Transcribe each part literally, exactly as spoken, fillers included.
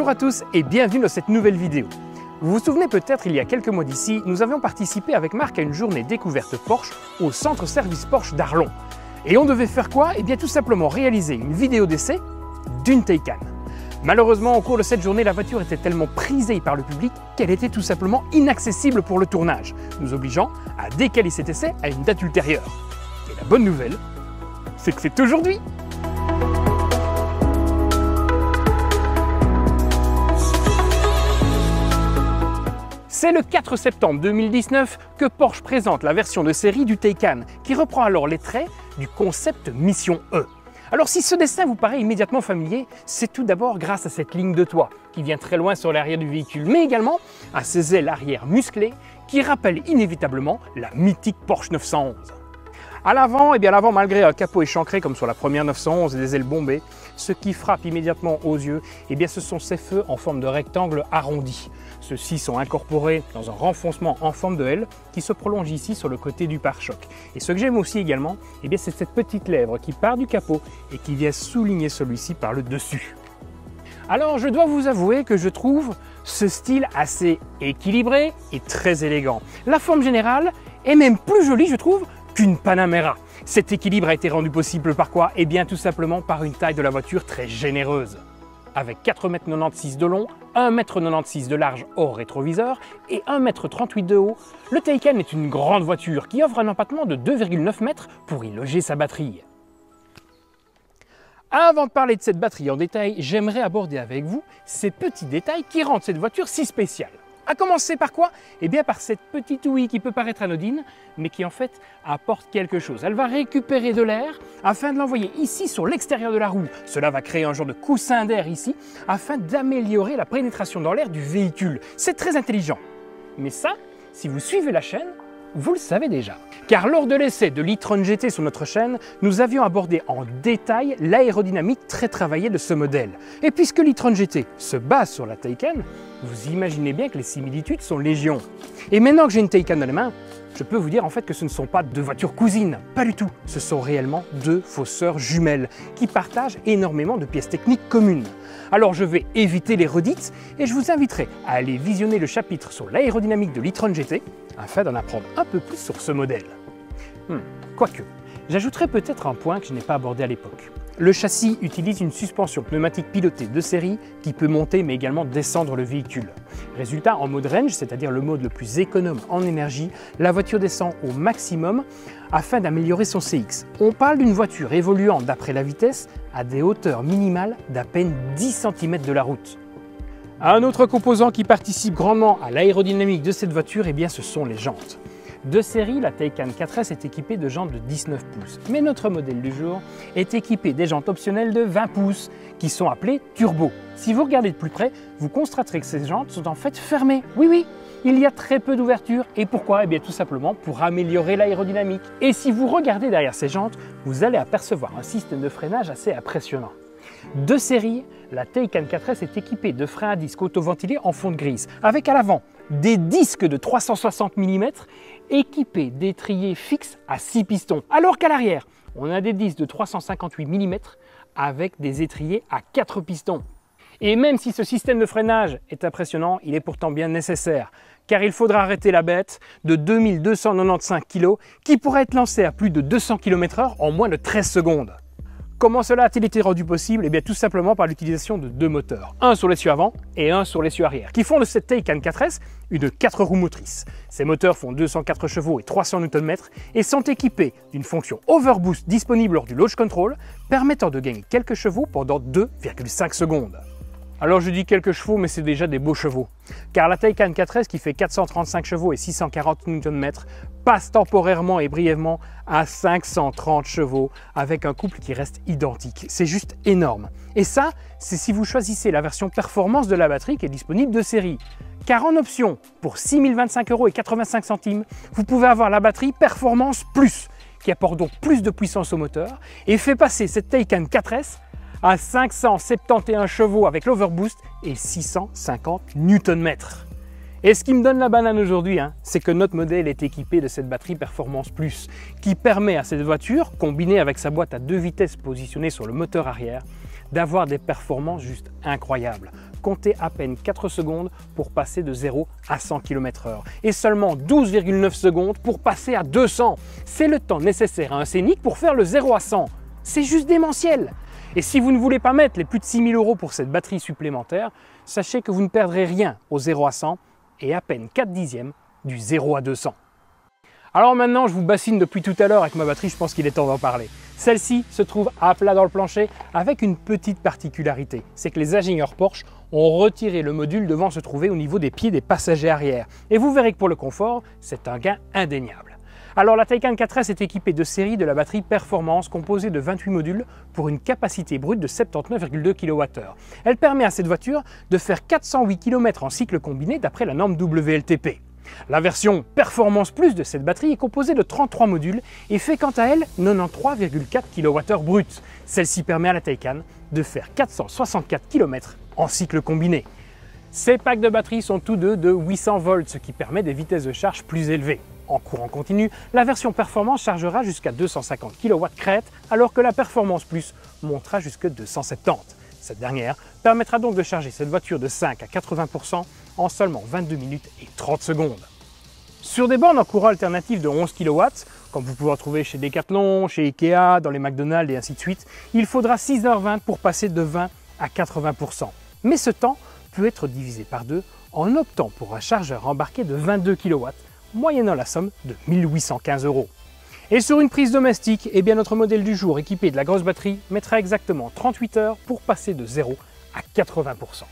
Bonjour à tous et bienvenue dans cette nouvelle vidéo. Vous vous souvenez peut-être, il y a quelques mois d'ici, nous avions participé avec Marc à une journée découverte Porsche au centre service Porsche d'Arlon. Et on devait faire quoi? Eh bien tout simplement réaliser une vidéo d'essai d'une Taycan. Malheureusement, au cours de cette journée, la voiture était tellement prisée par le public qu'elle était tout simplement inaccessible pour le tournage, nous obligeant à décaler cet essai à une date ultérieure. Et la bonne nouvelle, c'est que c'est aujourd'hui. C'est le quatre septembre deux mille dix-neuf que Porsche présente la version de série du Taycan, qui reprend alors les traits du concept Mission E. Alors si ce dessin vous paraît immédiatement familier, c'est tout d'abord grâce à cette ligne de toit, qui vient très loin sur l'arrière du véhicule, mais également à ses ailes arrière musclées, qui rappellent inévitablement la mythique Porsche neuf cent onze. À l'avant, eh bien l'avant, malgré un capot échancré comme sur la première neuf cent onze et des ailes bombées, ce qui frappe immédiatement aux yeux, eh bien ce sont ces feux en forme de rectangle arrondi. Ceux-ci sont incorporés dans un renfoncement en forme de L qui se prolonge ici sur le côté du pare-choc. Et ce que j'aime aussi également, eh bien c'est cette petite lèvre qui part du capot et qui vient souligner celui-ci par le dessus. Alors je dois vous avouer que je trouve ce style assez équilibré et très élégant. La forme générale est même plus jolie, je trouve, qu'une Panamera. Cet équilibre a été rendu possible par quoi? Eh bien tout simplement par une taille de la voiture très généreuse. Avec quatre mètres quatre-vingt-seize de long, un mètre quatre-vingt-seize de large hors rétroviseur et un mètre trente-huit de haut, le Taycan est une grande voiture qui offre un empattement de deux virgule neuf mètres pour y loger sa batterie. Avant de parler de cette batterie en détail, j'aimerais aborder avec vous ces petits détails qui rendent cette voiture si spéciale. À commencer par quoi? Eh bien par cette petite ouïe qui peut paraître anodine, mais qui en fait apporte quelque chose. Elle va récupérer de l'air afin de l'envoyer ici sur l'extérieur de la roue. Cela va créer un genre de coussin d'air ici, afin d'améliorer la pénétration dans l'air du véhicule. C'est très intelligent. Mais ça, si vous suivez la chaîne, vous le savez déjà. Car lors de l'essai de l'e-tron G T sur notre chaîne, nous avions abordé en détail l'aérodynamique très travaillée de ce modèle. Et puisque l'e-tron G T se base sur la Taycan, vous imaginez bien que les similitudes sont légion. Et maintenant que j'ai une Taycan dans les mains, je peux vous dire en fait que ce ne sont pas deux voitures cousines, pas du tout. Ce sont réellement deux fausses sœurs jumelles qui partagent énormément de pièces techniques communes. Alors je vais éviter les redites et je vous inviterai à aller visionner le chapitre sur l'aérodynamique de l'e-tron G T afin d'en apprendre un peu plus sur ce modèle. Hmm, quoique, j'ajouterai peut-être un point que je n'ai pas abordé à l'époque. Le châssis utilise une suspension pneumatique pilotée de série qui peut monter mais également descendre le véhicule. Résultat, en mode range, c'est-à-dire le mode le plus économe en énergie, la voiture descend au maximum afin d'améliorer son C X. On parle d'une voiture évoluant d'après la vitesse à des hauteurs minimales d'à peine dix centimètres de la route. Un autre composant qui participe grandement à l'aérodynamique de cette voiture, eh bien, ce sont les jantes. De série, la Taycan quatre S est équipée de jantes de dix-neuf pouces, mais notre modèle du jour est équipé des jantes optionnelles de vingt pouces, qui sont appelées turbo. Si vous regardez de plus près, vous constaterez que ces jantes sont en fait fermées. Oui, oui, il y a très peu d'ouverture. Et pourquoi? Eh bien tout simplement pour améliorer l'aérodynamique. Et si vous regardez derrière ces jantes, vous allez apercevoir un système de freinage assez impressionnant. De série, la Taycan quatre S est équipée de freins à disque autoventilés en fonte grise, avec à l'avant des disques de trois cent soixante millimètres équipés d'étriers fixes à six pistons, alors qu'à l'arrière, on a des disques de trois cent cinquante-huit millimètres avec des étriers à quatre pistons. Et même si ce système de freinage est impressionnant, il est pourtant bien nécessaire, car il faudra arrêter la bête de deux mille deux cent quatre-vingt-quinze kilos qui pourrait être lancée à plus de deux cents kilomètres heure en moins de treize secondes. Comment cela a-t-il été rendu possible? Eh bien tout simplement par l'utilisation de deux moteurs, un sur l'essieu avant et un sur l'essieu arrière, qui font de cette Taycan quatre S une quatre roues motrices. Ces moteurs font deux cent quatre chevaux et trois cents newton-mètres et sont équipés d'une fonction Overboost disponible lors du Launch Control, permettant de gagner quelques chevaux pendant deux virgule cinq secondes. Alors je dis quelques chevaux, mais c'est déjà des beaux chevaux. Car la Taycan quatre S qui fait quatre cent trente-cinq chevaux et six cent quarante newton-mètres passe temporairement et brièvement à cinq cent trente chevaux avec un couple qui reste identique. C'est juste énorme. Et ça, c'est si vous choisissez la version performance de la batterie qui est disponible de série. Car en option, pour six mille vingt-cinq euros et quatre-vingt-cinq centimes, vous pouvez avoir la batterie Performance Plus, qui apporte donc plus de puissance au moteur et fait passer cette Taycan quatre S à cinq cent soixante et onze chevaux avec l'Overboost et six cent cinquante newton-mètres. Et ce qui me donne la banane aujourd'hui, hein, c'est que notre modèle est équipé de cette batterie Performance Plus qui permet à cette voiture, combinée avec sa boîte à deux vitesses positionnée sur le moteur arrière, d'avoir des performances juste incroyables. Comptez à peine quatre secondes pour passer de zéro à cent kilomètres heure et seulement douze virgule neuf secondes pour passer à deux cents. C'est le temps nécessaire à un Scénic pour faire le zéro à cent. C'est juste démentiel. Et si vous ne voulez pas mettre les plus de six mille euros pour cette batterie supplémentaire, sachez que vous ne perdrez rien au zéro à cent et à peine quatre dixièmes du zéro à deux cents. Alors maintenant, je vous bassine depuis tout à l'heure avec ma batterie, je pense qu'il est temps d'en parler. Celle-ci se trouve à plat dans le plancher avec une petite particularité, c'est que les ingénieurs Porsche ont retiré le module devant se trouver au niveau des pieds des passagers arrière. Et vous verrez que pour le confort, c'est un gain indéniable. Alors la Taycan quatre S est équipée de série de la batterie Performance composée de vingt-huit modules pour une capacité brute de soixante-dix-neuf virgule deux kilowattheures. Elle permet à cette voiture de faire quatre cent huit kilomètres en cycle combiné d'après la norme W L T P. La version Performance Plus de cette batterie est composée de trente-trois modules et fait quant à elle quatre-vingt-treize virgule quatre kilowattheures brut. Celle-ci permet à la Taycan de faire quatre cent soixante-quatre kilomètres en cycle combiné. Ces packs de batterie sont tous deux de huit cents volts, ce qui permet des vitesses de charge plus élevées. En courant continu, la version Performance chargera jusqu'à deux cent cinquante kilowatts crête, alors que la Performance Plus montera jusqu'à deux cent soixante-dix. Cette dernière permettra donc de charger cette voiture de cinq à quatre-vingts pour cent en seulement vingt-deux minutes et trente secondes. Sur des bornes en courant alternatif de onze kilowatts, comme vous pouvez retrouver chez Decathlon, chez Ikea, dans les McDonald's et ainsi de suite, il faudra six heures vingt pour passer de vingt à quatre-vingts pour cent. Mais ce temps peut être divisé par deux en optant pour un chargeur embarqué de vingt-deux kilowatts, moyennant la somme de mille huit cent quinze euros. Et sur une prise domestique, eh bien notre modèle du jour équipé de la grosse batterie mettra exactement trente-huit heures pour passer de zéro à quatre-vingts pour cent.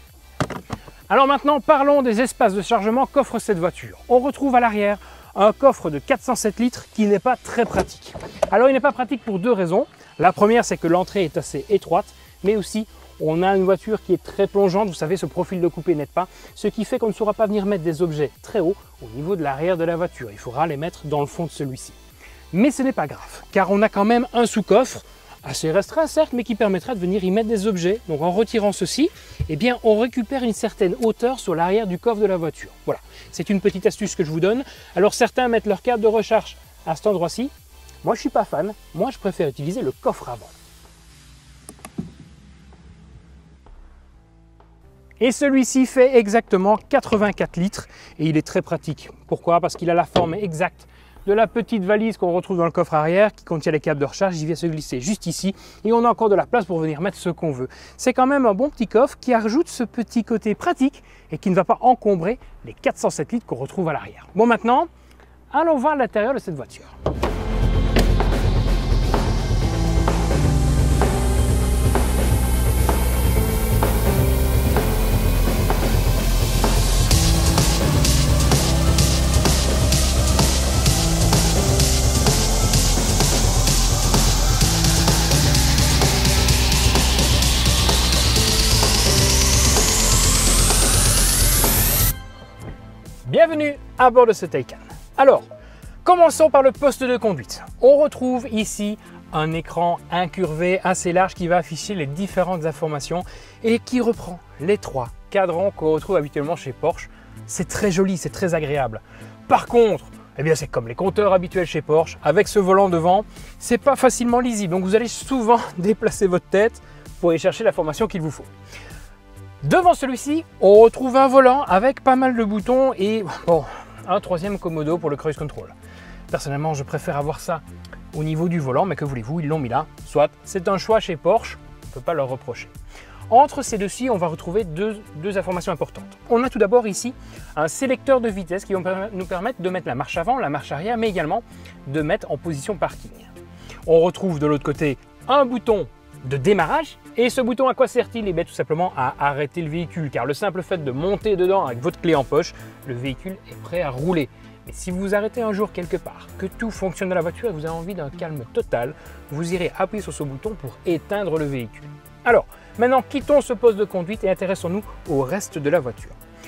Alors maintenant, parlons des espaces de chargement qu'offre cette voiture. On retrouve à l'arrière un coffre de quatre cent sept litres qui n'est pas très pratique. Alors il n'est pas pratique pour deux raisons. La première, c'est que l'entrée est assez étroite, mais aussi on a une voiture qui est très plongeante, vous savez, ce profil de coupé n'aide pas, ce qui fait qu'on ne saura pas venir mettre des objets très hauts au niveau de l'arrière de la voiture. Il faudra les mettre dans le fond de celui-ci. Mais ce n'est pas grave, car on a quand même un sous-coffre, assez restreint certes, mais qui permettra de venir y mettre des objets. Donc en retirant ceci, eh bien, on récupère une certaine hauteur sur l'arrière du coffre de la voiture. Voilà, c'est une petite astuce que je vous donne. Alors certains mettent leur câble de recharge à cet endroit-ci. Moi je ne suis pas fan, moi je préfère utiliser le coffre avant. Et celui-ci fait exactement quatre-vingt-quatre litres et il est très pratique. Pourquoi? Parce qu'il a la forme exacte de la petite valise qu'on retrouve dans le coffre arrière qui contient les câbles de recharge. Il vient se glisser juste ici et on a encore de la place pour venir mettre ce qu'on veut. C'est quand même un bon petit coffre qui ajoute ce petit côté pratique et qui ne va pas encombrer les quatre cent sept litres qu'on retrouve à l'arrière. Bon, maintenant, allons voir l'intérieur de cette voiture. Bienvenue à bord de ce Taycan. Alors, commençons par le poste de conduite. On retrouve ici un écran incurvé assez large qui va afficher les différentes informations et qui reprend les trois cadrans qu'on retrouve habituellement chez Porsche. C'est très joli, c'est très agréable. Par contre, eh bien c'est comme les compteurs habituels chez Porsche, avec ce volant devant, c'est pas facilement lisible. Donc vous allez souvent déplacer votre tête pour aller chercher l'information qu'il vous faut. Devant celui-ci, on retrouve un volant avec pas mal de boutons et bon, un troisième commodo pour le cruise control. Personnellement, je préfère avoir ça au niveau du volant, mais que voulez-vous, ils l'ont mis là. Soit, c'est un choix chez Porsche, on ne peut pas leur reprocher. Entre ces deux-ci, on va retrouver deux, deux informations importantes. On a tout d'abord ici un sélecteur de vitesse qui va nous permettre de mettre la marche avant, la marche arrière, mais également de mettre en position parking. On retrouve de l'autre côté un bouton de démarrage. Et ce bouton, à quoi sert-il? Eh bien, tout simplement à arrêter le véhicule, car le simple fait de monter dedans avec votre clé en poche, le véhicule est prêt à rouler. Mais si vous vous arrêtez un jour quelque part, que tout fonctionne dans la voiture et vous avez envie d'un calme total, vous irez appuyer sur ce bouton pour éteindre le véhicule. Alors, maintenant, quittons ce poste de conduite et intéressons-nous au reste de la voiture.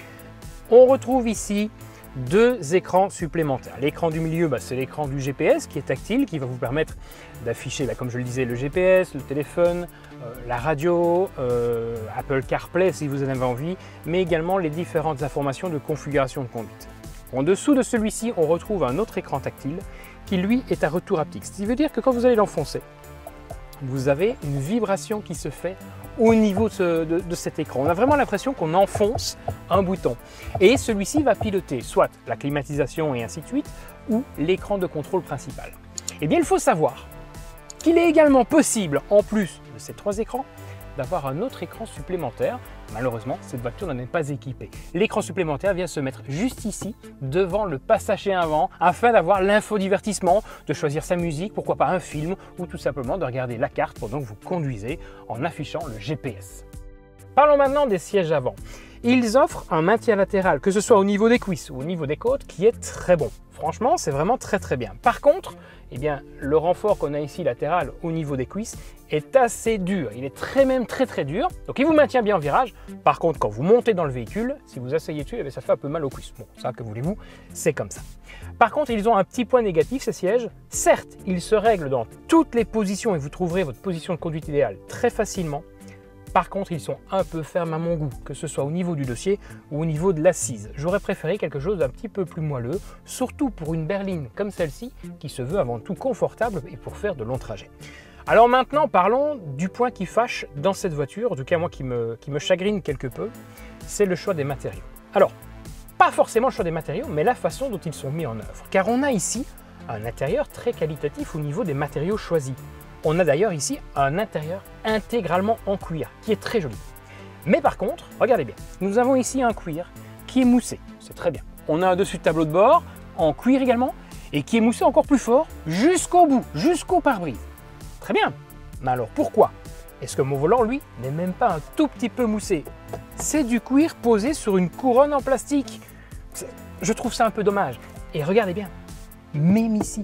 On retrouve ici deux écrans supplémentaires. L'écran du milieu, bah, c'est l'écran du G P S qui est tactile, qui va vous permettre d'afficher, bah, comme je le disais, le G P S, le téléphone, euh, la radio, euh, Apple CarPlay si vous en avez envie, mais également les différentes informations de configuration de conduite. En dessous de celui-ci, on retrouve un autre écran tactile qui, lui, est à retour haptique. Ce qui veut dire que quand vous allez l'enfoncer, vous avez une vibration qui se fait au niveau de, ce, de, de cet écran. On a vraiment l'impression qu'on enfonce un bouton. Et celui-ci va piloter soit la climatisation et ainsi de suite, ou l'écran de contrôle principal. Eh bien, il faut savoir qu'il est également possible, en plus de ces trois écrans, d'avoir un autre écran supplémentaire. Malheureusement, cette voiture n'en est pas équipée. L'écran supplémentaire vient se mettre juste ici, devant le passager avant, afin d'avoir l'infodivertissement, de choisir sa musique, pourquoi pas un film, ou tout simplement de regarder la carte pendant que vous conduisez en affichant le G P S. Parlons maintenant des sièges avant. Ils offrent un maintien latéral, que ce soit au niveau des cuisses ou au niveau des côtes, qui est très bon. Franchement, c'est vraiment très très bien. Par contre, eh bien, le renfort qu'on a ici latéral au niveau des cuisses est assez dur. Il est très même très très dur. Donc il vous maintient bien en virage. Par contre, quand vous montez dans le véhicule, si vous asseyez dessus, eh bien, ça fait un peu mal aux cuisses. Bon, ça, que voulez-vous, c'est comme ça. Par contre, ils ont un petit point négatif, ces sièges. Certes, ils se règlent dans toutes les positions et vous trouverez votre position de conduite idéale très facilement. Par contre, ils sont un peu fermes à mon goût, que ce soit au niveau du dossier ou au niveau de l'assise. J'aurais préféré quelque chose d'un petit peu plus moelleux, surtout pour une berline comme celle-ci, qui se veut avant tout confortable et pour faire de longs trajets. Alors maintenant, parlons du point qui fâche dans cette voiture, en tout cas moi qui me, qui me chagrine quelque peu, c'est le choix des matériaux. Alors, pas forcément le choix des matériaux, mais la façon dont ils sont mis en œuvre. Car on a ici un intérieur très qualitatif au niveau des matériaux choisis. On a d'ailleurs ici un intérieur intégralement en cuir, qui est très joli. Mais par contre, regardez bien, nous avons ici un cuir qui est moussé, c'est très bien. On a un dessus de tableau de bord, en cuir également, et qui est moussé encore plus fort, jusqu'au bout, jusqu'au pare-brise. Très bien, mais alors pourquoi est-ce que mon volant, lui, n'est même pas un tout petit peu moussé? C'est du cuir posé sur une couronne en plastique. Je trouve ça un peu dommage. Et regardez bien, même ici,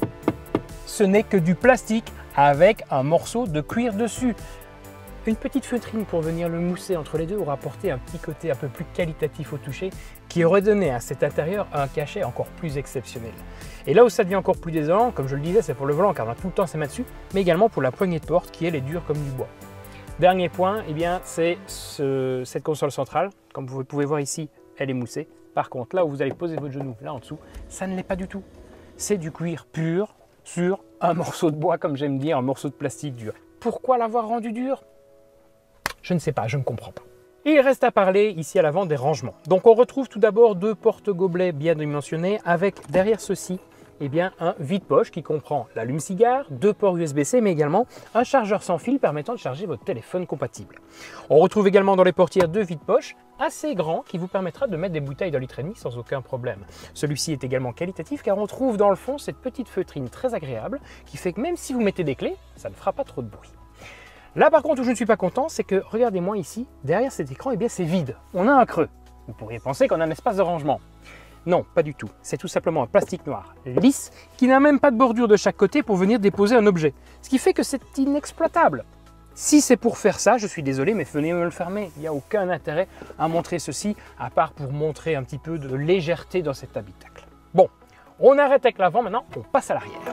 ce n'est que du plastique avec un morceau de cuir dessus. Une petite feutrine pour venir le mousser entre les deux aura apporté un petit côté un peu plus qualitatif au toucher qui aurait donné à cet intérieur un cachet encore plus exceptionnel. Et là où ça devient encore plus désolant, comme je le disais, c'est pour le volant car on a tout le temps ses mains dessus, mais également pour la poignée de porte qui elle est dure comme du bois. Dernier point, eh bien, c'est ce, cette console centrale. Comme vous pouvez voir ici, elle est moussée. Par contre, là où vous allez poser votre genou, là en dessous, ça ne l'est pas du tout. C'est du cuir pur sur un morceau de bois, comme j'aime dire, un morceau de plastique dur. Pourquoi l'avoir rendu dur? Je ne sais pas, je ne comprends pas. Il reste à parler ici à l'avant des rangements. Donc on retrouve tout d'abord deux porte-gobelets bien dimensionnés avec derrière ceci eh bien, un vide-poche qui comprend l'allume-cigare, deux ports U S B C mais également un chargeur sans fil permettant de charger votre téléphone compatible. On retrouve également dans les portières deux vide-poche assez grands qui vous permettra de mettre des bouteilles d'un litre et demi sans aucun problème. Celui-ci est également qualitatif car on trouve dans le fond cette petite feutrine très agréable qui fait que même si vous mettez des clés, ça ne fera pas trop de bruit. Là par contre où je ne suis pas content, c'est que regardez-moi ici, derrière cet écran, eh bien c'est vide. On a un creux. Vous pourriez penser qu'on a un espace de rangement. Non, pas du tout. C'est tout simplement un plastique noir lisse qui n'a même pas de bordure de chaque côté pour venir déposer un objet. Ce qui fait que c'est inexploitable. Si c'est pour faire ça, je suis désolé, mais venez me le fermer. Il n'y a aucun intérêt à montrer ceci, à part pour montrer un petit peu de légèreté dans cet habitacle. Bon, on arrête avec l'avant maintenant, on passe à l'arrière.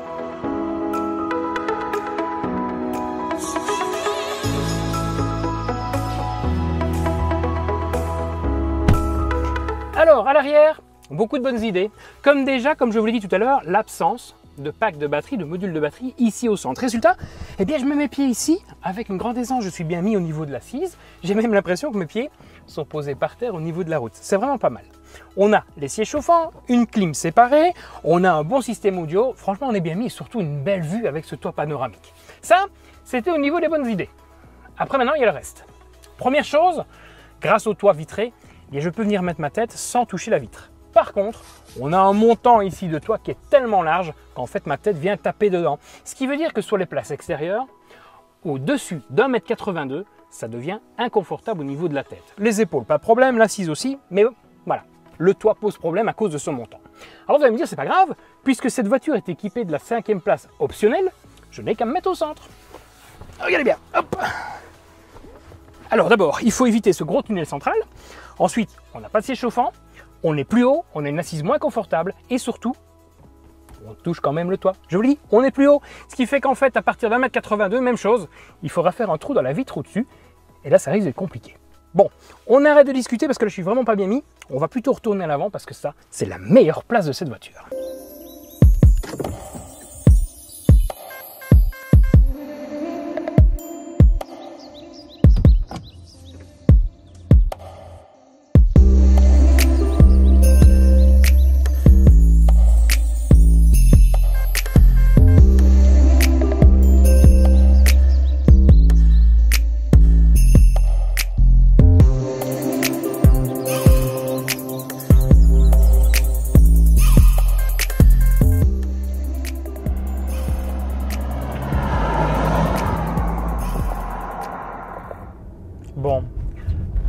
Alors, à l'arrière, beaucoup de bonnes idées. Comme déjà, comme je vous l'ai dit tout à l'heure, l'absence de pack de batterie, de module de batterie ici au centre. Résultat, eh bien, je mets mes pieds ici avec une grande aisance. Je suis bien mis au niveau de l'assise. J'ai même l'impression que mes pieds sont posés par terre au niveau de la route. C'est vraiment pas mal. On a les sièges chauffants, une clim séparée, on a un bon système audio. Franchement, on est bien mis et surtout une belle vue avec ce toit panoramique. Ça, c'était au niveau des bonnes idées. Après, maintenant, il y a le reste. Première chose, grâce au toit vitré, et je peux venir mettre ma tête sans toucher la vitre. Par contre, on a un montant ici de toit qui est tellement large qu'en fait ma tête vient taper dedans. Ce qui veut dire que sur les places extérieures, au-dessus d'un mètre quatre-vingt-deux, ça devient inconfortable au niveau de la tête. Les épaules, pas de problème, l'assise aussi, mais voilà, le toit pose problème à cause de son montant. Alors vous allez me dire, c'est pas grave, puisque cette voiture est équipée de la cinquième place optionnelle, je n'ai qu'à me mettre au centre. Regardez bien, hop. Alors d'abord, il faut éviter ce gros tunnel central. Ensuite, on n'a pas de siège chauffant, on est plus haut, on a une assise moins confortable et surtout, on touche quand même le toit. Je vous le dis, on est plus haut. Ce qui fait qu'en fait, à partir d'un mètre quatre-vingt-deux, même chose, il faudra faire un trou dans la vitre au-dessus et là, ça risque d'être compliqué. Bon, on arrête de discuter parce que là, je suis vraiment pas bien mis. On va plutôt retourner à l'avant parce que ça, c'est la meilleure place de cette voiture.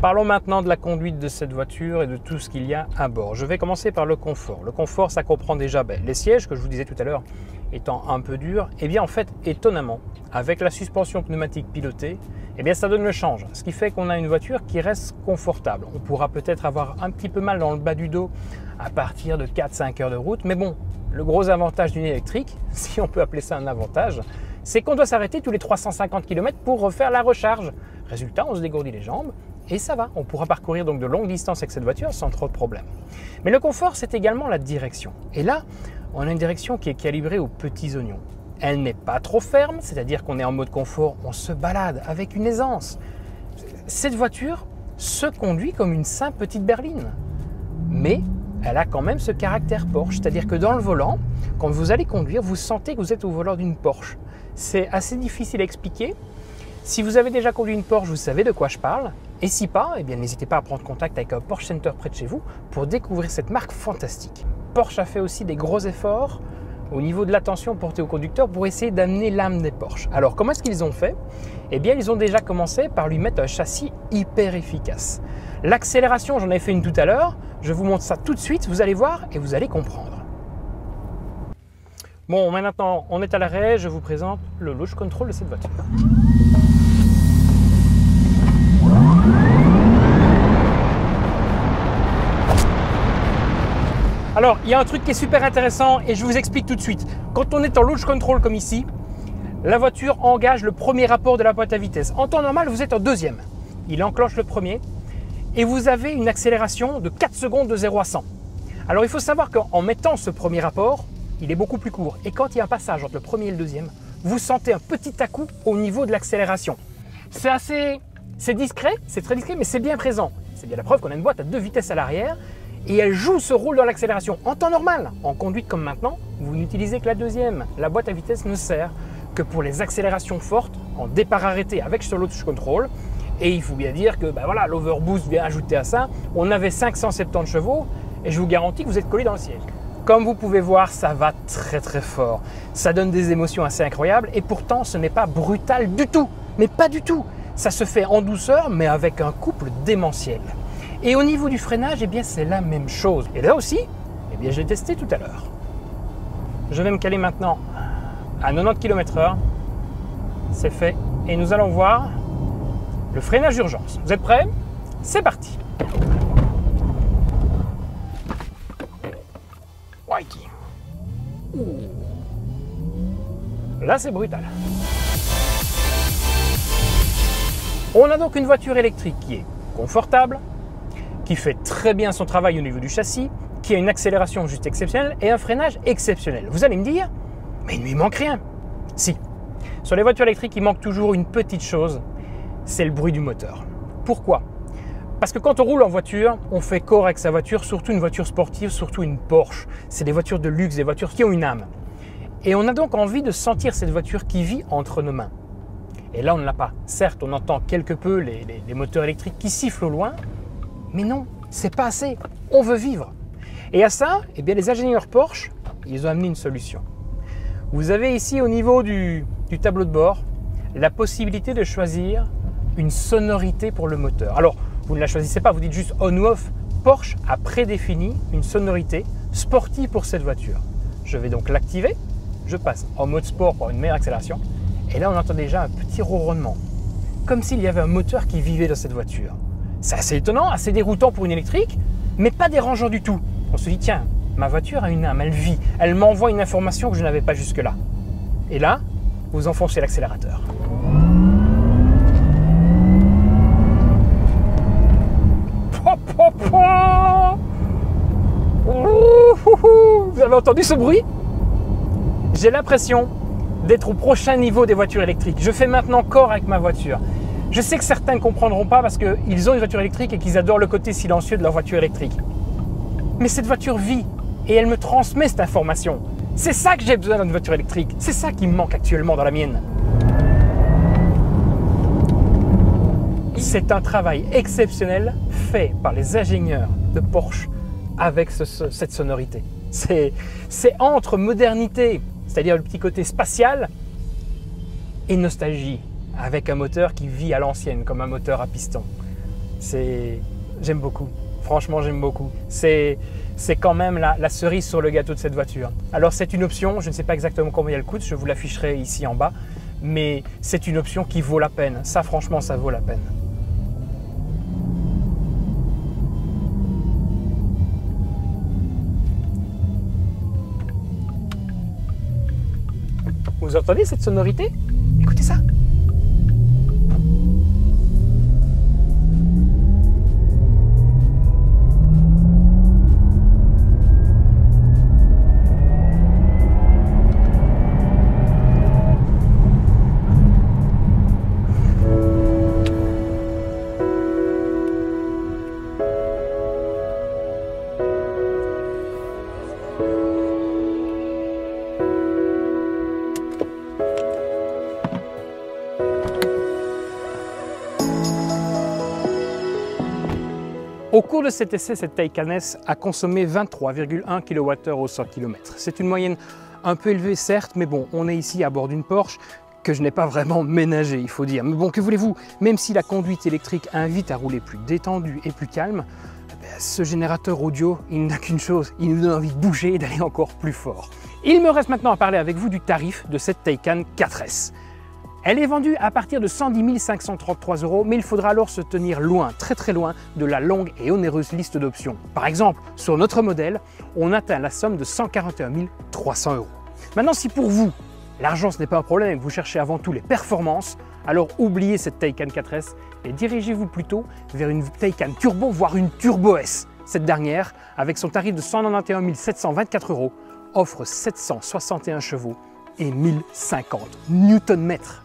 Parlons maintenant de la conduite de cette voiture et de tout ce qu'il y a à bord. Je vais commencer par le confort. Le confort, ça comprend déjà ben, les sièges, que je vous disais tout à l'heure, étant un peu durs. Et bien en fait, étonnamment, avec la suspension pneumatique pilotée, eh bien ça donne le change. Ce qui fait qu'on a une voiture qui reste confortable. On pourra peut-être avoir un petit peu mal dans le bas du dos à partir de quatre à cinq heures de route. Mais bon, le gros avantage d'une électrique, si on peut appeler ça un avantage, c'est qu'on doit s'arrêter tous les trois cent cinquante kilomètres pour refaire la recharge. Résultat, on se dégourdit les jambes. Et ça va, on pourra parcourir donc de longues distances avec cette voiture sans trop de problèmes. Mais le confort, c'est également la direction. Et là, on a une direction qui est calibrée aux petits oignons. Elle n'est pas trop ferme, c'est-à-dire qu'on est en mode confort, on se balade avec une aisance. Cette voiture se conduit comme une simple petite berline. Mais elle a quand même ce caractère Porsche, c'est-à-dire que dans le volant, quand vous allez conduire, vous sentez que vous êtes au volant d'une Porsche. C'est assez difficile à expliquer. Si vous avez déjà conduit une Porsche, vous savez de quoi je parle. Et si pas, eh bien n'hésitez pas à prendre contact avec un Porsche Center près de chez vous pour découvrir cette marque fantastique. Porsche a fait aussi des gros efforts au niveau de l'attention portée au conducteur pour essayer d'amener l'âme des Porsche. Alors comment est-ce qu'ils ont fait? Eh bien ils ont déjà commencé par lui mettre un châssis hyper efficace. L'accélération, j'en ai fait une tout à l'heure, je vous montre ça tout de suite, vous allez voir et vous allez comprendre. Bon, maintenant on est à l'arrêt, je vous présente le launch control de cette voiture. Alors, il y a un truc qui est super intéressant et je vous explique tout de suite. Quand on est en launch control comme ici, la voiture engage le premier rapport de la boîte à vitesse. En temps normal, vous êtes en deuxième. Il enclenche le premier et vous avez une accélération de quatre secondes de zéro à cent. Alors, il faut savoir qu'en mettant ce premier rapport, il est beaucoup plus court. Et quand il y a un passage entre le premier et le deuxième, vous sentez un petit à-coup au niveau de l'accélération. C'est assez... c'est discret, c'est très discret, mais c'est bien présent. C'est bien la preuve qu'on a une boîte à deux vitesses à l'arrière et elle joue ce rôle dans l'accélération. En temps normal, en conduite comme maintenant, vous n'utilisez que la deuxième. La boîte à vitesse ne sert que pour les accélérations fortes, en départ arrêté avec ce launch control. Et il faut bien dire que ben voilà, l'overboost vient ajouter à ça. On avait cinq cent soixante-dix chevaux et je vous garantis que vous êtes collé dans le siège. Comme vous pouvez voir, ça va très très fort. Ça donne des émotions assez incroyables et pourtant ce n'est pas brutal du tout. Mais pas du tout. Ça se fait en douceur mais avec un couple démentiel. Et au niveau du freinage, eh bien c'est la même chose. Et là aussi, eh bien je l'ai testé tout à l'heure. Je vais me caler maintenant à quatre-vingt-dix kilomètres heure. C'est fait. Et nous allons voir le freinage d'urgence. Vous êtes prêts? C'est parti. Whitey. Là, c'est brutal. On a donc une voiture électrique qui est confortable, qui fait très bien son travail au niveau du châssis, qui a une accélération juste exceptionnelle et un freinage exceptionnel. Vous allez me dire, mais il ne lui manque rien. Si. Sur les voitures électriques, il manque toujours une petite chose, c'est le bruit du moteur. Pourquoi? Parce que quand on roule en voiture, on fait corps avec sa voiture, surtout une voiture sportive, surtout une Porsche. C'est des voitures de luxe, des voitures qui ont une âme. Et on a donc envie de sentir cette voiture qui vit entre nos mains. Et là, on ne l'a pas. Certes, on entend quelque peu les, les, les moteurs électriques qui sifflent au loin, mais non, c'est pas assez. On veut vivre. Et à ça, eh bien, les ingénieurs Porsche, ils ont amené une solution. Vous avez ici, au niveau du, du tableau de bord, la possibilité de choisir une sonorité pour le moteur. Alors, vous ne la choisissez pas, vous dites juste on ou off. Porsche a prédéfini une sonorité sportive pour cette voiture. Je vais donc l'activer. Je passe en mode sport pour une meilleure accélération. Et là, on entend déjà un petit ronronnement. Comme s'il y avait un moteur qui vivait dans cette voiture. C'est assez étonnant, assez déroutant pour une électrique, mais pas dérangeant du tout. On se dit, tiens, ma voiture a une âme, elle vit. Elle m'envoie une information que je n'avais pas jusque-là. Et là, vous enfoncez l'accélérateur. Vous avez entendu ce bruit? J'ai l'impression d'être au prochain niveau des voitures électriques. Je fais maintenant corps avec ma voiture. Je sais que certains ne comprendront pas parce qu'ils ont une voiture électrique et qu'ils adorent le côté silencieux de leur voiture électrique. Mais cette voiture vit et elle me transmet cette information. C'est ça que j'ai besoin dans une voiture électrique. C'est ça qui me manque actuellement dans la mienne. C'est un travail exceptionnel fait par les ingénieurs de Porsche avec ce, ce, cette sonorité. C'est entre modernité, c'est-à-dire le petit côté spatial, et nostalgie, avec un moteur qui vit à l'ancienne, comme un moteur à piston. c'est... j'aime beaucoup. Franchement, j'aime beaucoup. C'est quand même la, la cerise sur le gâteau de cette voiture. Alors, c'est une option, je ne sais pas exactement combien elle coûte, je vous l'afficherai ici en bas, mais c'est une option qui vaut la peine. Ça, franchement, ça vaut la peine. Vous entendez cette sonorité? Écoutez ça. Au cours de cet essai, cette Taycan S a consommé vingt-trois virgule un kilowattheures au cent kilomètres. C'est une moyenne un peu élevée certes, mais bon, on est ici à bord d'une Porsche que je n'ai pas vraiment ménagée, il faut dire. Mais bon, que voulez-vous, même si la conduite électrique invite à rouler plus détendu et plus calme, ce générateur audio, il n'a qu'une chose, il nous donne envie de bouger et d'aller encore plus fort. Il me reste maintenant à parler avec vous du tarif de cette Taycan quatre S. Elle est vendue à partir de cent dix mille cinq cent trente-trois euros, mais il faudra alors se tenir loin, très très loin, de la longue et onéreuse liste d'options. Par exemple, sur notre modèle, on atteint la somme de cent quarante et un mille trois cents euros. Maintenant, si pour vous, l'argent ce n'est pas un problème et que vous cherchez avant tout les performances, alors oubliez cette Taycan quatre S et dirigez-vous plutôt vers une Taycan Turbo, voire une Turbo S. Cette dernière, avec son tarif de cent quatre-vingt-onze mille sept cent vingt-quatre euros, offre sept cent soixante et un chevaux et mille cinquante newton-mètres.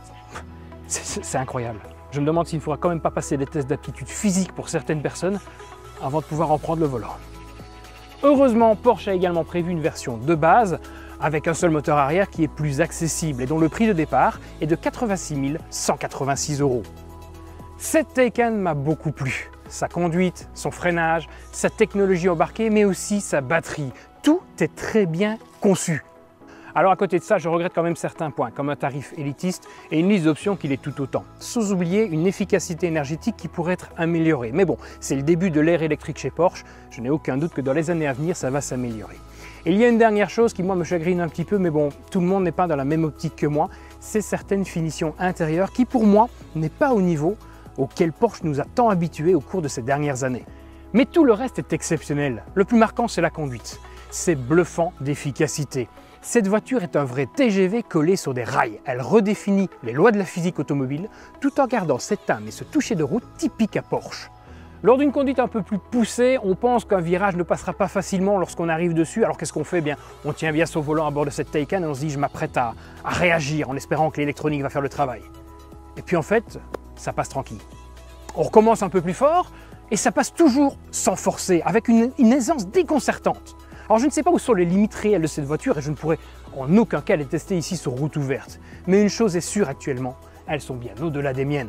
C'est incroyable. Je me demande s'il ne faudra quand même pas passer des tests d'aptitude physique pour certaines personnes avant de pouvoir en prendre le volant. Heureusement, Porsche a également prévu une version de base avec un seul moteur arrière qui est plus accessible et dont le prix de départ est de quatre-vingt-six mille cent quatre-vingt-six euros. Cette Taycan m'a beaucoup plu. Sa conduite, son freinage, sa technologie embarquée, mais aussi sa batterie. Tout est très bien conçu. Alors à côté de ça, je regrette quand même certains points, comme un tarif élitiste et une liste d'options qui l'est tout autant. Sans oublier une efficacité énergétique qui pourrait être améliorée. Mais bon, c'est le début de l'ère électrique chez Porsche. Je n'ai aucun doute que dans les années à venir, ça va s'améliorer. Et il y a une dernière chose qui, moi, me chagrine un petit peu, mais bon, tout le monde n'est pas dans la même optique que moi. C'est certaines finitions intérieures qui, pour moi, n'est pas au niveau auquel Porsche nous a tant habitués au cours de ces dernières années. Mais tout le reste est exceptionnel. Le plus marquant, c'est la conduite. C'est bluffant d'efficacité. Cette voiture est un vrai T G V collé sur des rails. Elle redéfinit les lois de la physique automobile tout en gardant cette âme et ce toucher de route typique à Porsche. Lors d'une conduite un peu plus poussée, on pense qu'un virage ne passera pas facilement lorsqu'on arrive dessus. Alors qu'est-ce qu'on fait? Bien, on tient bien son volant à bord de cette Taycan et on se dit je m'apprête à, à réagir en espérant que l'électronique va faire le travail. Et puis en fait, ça passe tranquille. On recommence un peu plus fort et ça passe toujours sans forcer, avec une, une aisance déconcertante. Alors je ne sais pas où sont les limites réelles de cette voiture et je ne pourrais en aucun cas les tester ici sur route ouverte. Mais une chose est sûre actuellement, elles sont bien au-delà des miennes.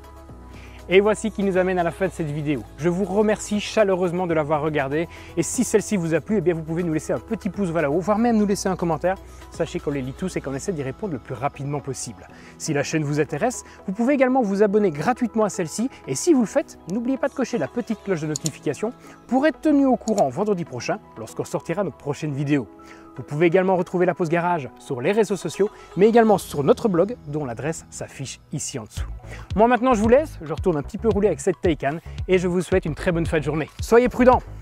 Et voici qui nous amène à la fin de cette vidéo. Je vous remercie chaleureusement de l'avoir regardée et si celle-ci vous a plu, eh bien vous pouvez nous laisser un petit pouce vers le haut, voire même nous laisser un commentaire. Sachez qu'on les lit tous et qu'on essaie d'y répondre le plus rapidement possible. Si la chaîne vous intéresse, vous pouvez également vous abonner gratuitement à celle-ci et si vous le faites, n'oubliez pas de cocher la petite cloche de notification pour être tenu au courant vendredi prochain lorsqu'on sortira notre prochaine vidéo. Vous pouvez également retrouver la pause garage sur les réseaux sociaux, mais également sur notre blog dont l'adresse s'affiche ici en dessous. Moi maintenant je vous laisse, je retourne un petit peu rouler avec cette Taycan et je vous souhaite une très bonne fin de journée. Soyez prudents!